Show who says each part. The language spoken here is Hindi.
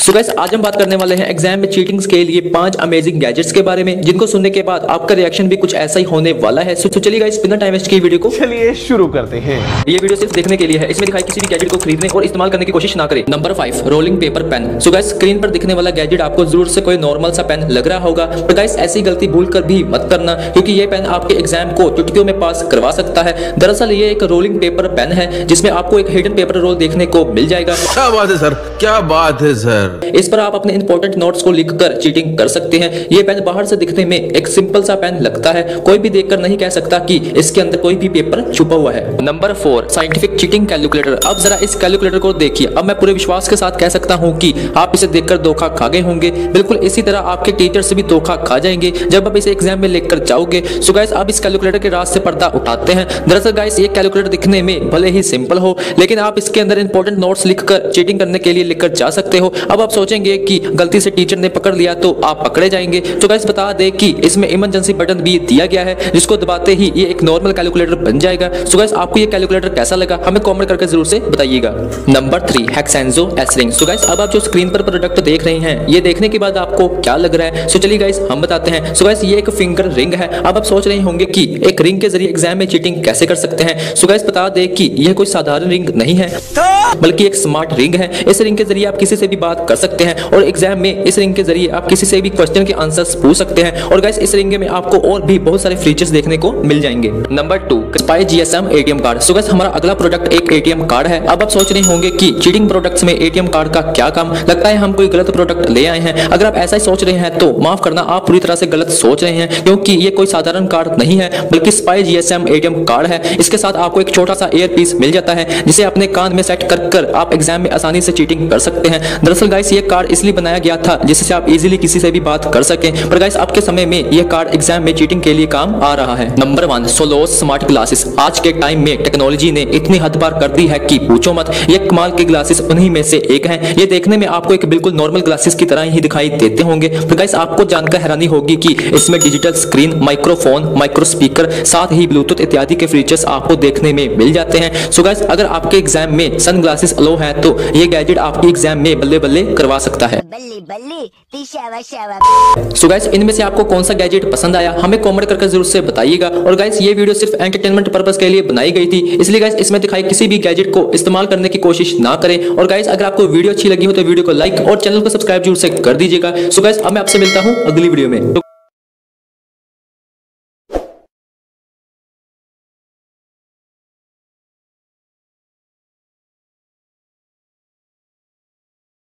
Speaker 1: सो गाइस आज हम बात करने वाले हैं एग्जाम में चीटिंग्स के लिए 5 अमेजिंग गैजेट्स के बारे में, जिनको सुनने के बाद आपका रिएक्शन भी कुछ ऐसा ही होने वाला है। सो चलिए गाइस बिना टाइम वेस्ट किए वीडियो को
Speaker 2: चलिए शुरू करते हैं।
Speaker 1: ये वीडियो सिर्फ देखने के लिए है, इसमें दिखाई किसी भी गैजेट को खरीदने और इस्तेमाल करने की कोशिश ना करें। Number 5 rolling paper pen. So guys screen पर दिखने वाला गैजेट आपको जरूर से कोई नॉर्मल सा पेन लग रहा होगा, पर गाइस ऐसी गलती भूल कर भी मत करना, क्योंकि ये पेन आपके एग्जाम को चुटकियों में पास करवा सकता है। दरअसल ये एक रोलिंग पेपर पेन है, जिसमें आपको एक हिडन पेपर रोल देखने को मिल जाएगा।
Speaker 2: क्या बात है सर, क्या बात है सर।
Speaker 1: इस पर आप अपने इंपॉर्टेंट नोट्स को लिखकर चीटिंग कर सकते हैं। ये पेन बाहर से दिखने में एक सिंपल सा पेन लगता है, कोई भी देखकर नहीं कह सकता कि इसके अंदर कोई भी पेपर छुपा हुआ है। Number 4 scientific cheating calculator. अब जरा इस कैलकुलेटर को देखिए। अब मैं पूरे विश्वास के साथ कह सकता हूं कि आप इसे देखकर धोखा खा गए होंगे। बिल्कुल इसी तरह आपके टीचर से भी धोखा खा जाएंगे जब आप इसे एग्जाम में लेकर जाओगे। सो गाइस अब इस कैलकुलेटर के राज से पर्दा उठाते हैं। दरअसल गाइस ये कैलकुलेटर दिखने में भले ही सिंपल हो, लेकिन आप इसके अंदर इंपॉर्टेंट नोट्स लिखकर चीटिंग करने के लिए लेकर जा सकते हो। अब आप सोचेंगे कि गलती से टीचर ने पकड़ लिया तो आप पकड़े जाएंगे। तो गाइस बता दें कि इसमें इमरजेंसी बटन भी दिया गया है, जिसको दबाते ही ये एक नॉर्मल कैलकुलेटर बन जाएगा। सो गाइस आपको ये कैलकुलेटर कैसा लगा हमें कमेंट करके जरूर से बताइएगा। नंबर 3 हेक्सेंजो एस रिंग। सो गाइस अब आप जो स्क्रीन पर प्रोडक्ट देख रहे हैं, ये देखने के बाद आपको क्या लग रहा है? सो चलिए गाइस हम बताते हैं। सो गाइस ये एक फिंगर रिंग है। अब आप सोच रहे होंगे कि एक रिंग के जरिए एग्जाम में चीटिंग कैसे कर सकते हैं। सो गाइस बता दें कि यह कोई साधारण रिंग नहीं है, बल्कि एक स्मार्ट रिंग है। इस रिंग के जरिए आप किसी से भी बात कर सकते हैं और एग्जाम में इस रिंग के जरिए आप किसी से भी क्वेश्चन के आंसर्स पूछ सकते हैं। और गाइस इस रिंग में आपको और भी बहुत सारे फीचर्स देखने को मिल जाएंगे। Number 2 spy GSM ATM card. So guys हमारा अगला प्रोडक्ट एक एटीएम कार्ड है। अब आप सोच रहे होंगे कि चीटिंग प्रोडक्ट्स में एटीएम कार्ड का क्या काम, लगता है हम कोई गलत प्रोडक्ट ले आए हैं। अगर आप ऐसा ही सोच रहे हैं तो माफ करना, आप पूरी तरह से गलत सोच रहे हैं, क्योंकि ये कोई साधारण कार्ड नहीं है, बल्कि स्पाई जीएसएम एटीएम कार्ड है। इसके साथ आपको एक छोटा सा ईयर पीस मिल जाता है, जिसे अपने कान में सेट कर आप एग्जाम में आसानी से चीटिंग कर सकते हैं। दरअसल गाइस ये कार्ड इसलिए बनाया गया था जिससे आप इजीली किसी से भी बात कर सकें, पर गाइस आपके समय में यह कार्ड एग्जाम में चीटिंग के लिए काम आ रहा है। Number 1 Solos smart glasses. आज के टाइम में टेक्नोलॉजी ने इतनी हद पार कर दी है कि पूछो मत। ये कमाल के ग्लासेस उन्हीं में से एक हैं। ये देखने में आपको एक बिल्कुल नॉर्मल ग्लासेस की तरह ही दिखाई देते होंगे, पर गाइस आपको जानकर हैरानी होगी कि इसमें digital screen, microphone, micro speaker, साथ ही ब्लूटूथ इत्यादि के फीचर्स आपको देखने में मिल जाते हैं। सो गाइस अगर आपके एग्जाम में सन ग्लासेस अलो है तो ये गैजेट आपके एग्जाम में बल्ले बल्ले करवा सकता है। सो गाइस इनमें से आपको कौन सा गैजेट पसंद आया हमें कमेंट करके जरूर से बताइएगा। और गाइस ये वीडियो सिर्फ एंटरटेनमेंट पर्पस के लिए बनाई गई थी, इसलिए गाइस इसमें दिखाई किसी भी गैजेट को इस्तेमाल करने की कोशिश ना करें। और गाइस अगर आपको वीडियो अच्छी लगी हो तो वीडियो को लाइक और चैनल को सब्सक्राइब जरूर से कर दीजिएगा। सो गाइस अब मैं आपसे मिलता हूं अगली वीडियो में।